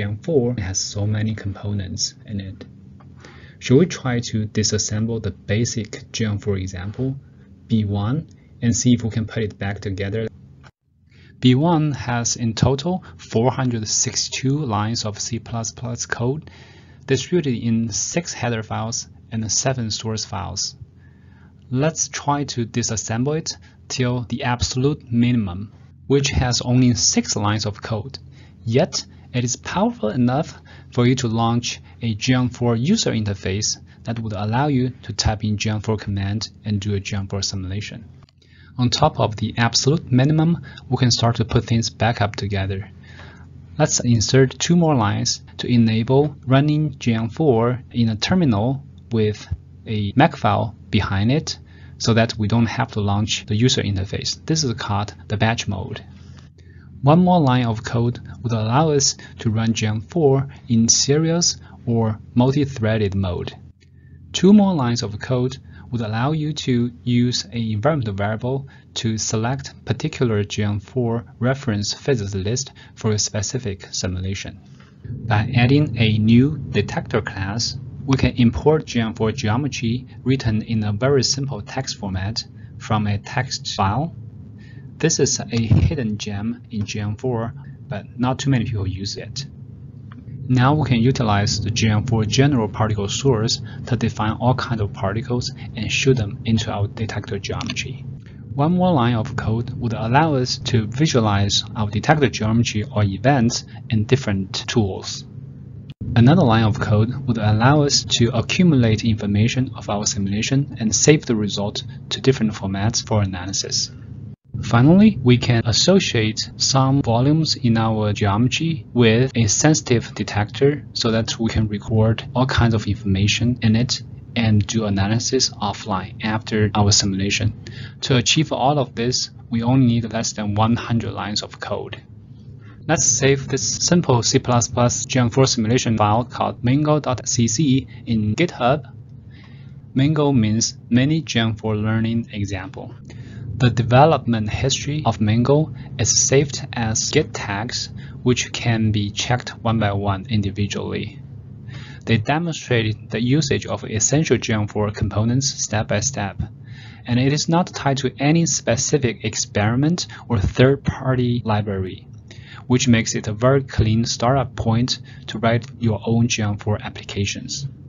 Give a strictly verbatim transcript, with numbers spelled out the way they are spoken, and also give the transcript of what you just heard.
Geant four has so many components in it. Should we try to disassemble the basic Geant four example, B one, and see if we can put it back together? B one has in total four hundred sixty-two lines of C plus plus code distributed in six header files and seven source files. Let's try to disassemble it till the absolute minimum, which has only six lines of code. Yet, it is powerful enough for you to launch a Geant four user interface that would allow you to type in Geant four command and do a Geant four simulation. On top of the absolute minimum, we can start to put things back up together. Let's insert two more lines to enable running Geant four in a terminal with a Makefile behind it, so that we don't have to launch the user interface. This is called the batch mode. One more line of code would allow us to run Geant four in serious or multi-threaded mode. Two more lines of code would allow you to use an environment variable to select particular Geant four reference physics list for a specific simulation. By adding a new Detector class, we can import Geant four geometry written in a very simple text format from a text file. This is a hidden gem in Geant four, but not too many people use it. Now we can utilize the Geant four general particle source to define all kinds of particles and shoot them into our detector geometry. One more line of code would allow us to visualize our detector geometry or events in different tools. Another line of code would allow us to accumulate information of our simulation and save the result to different formats for analysis. Finally, we can associate some volumes in our geometry with a sensitive detector so that we can record all kinds of information in it and do analysis offline after our simulation. To achieve all of this, we only need less than one hundred lines of code. Let's save this simple C plus plus Geant four simulation file called mango dot c c in GitHub. Mango means Mini Geant four Learning Example. The development history of Mango is saved as Git tags, which can be checked one by one individually. They demonstrate the usage of essential Geant four components step by step, and it is not tied to any specific experiment or third-party library, which makes it a very clean startup point to write your own Geant four applications.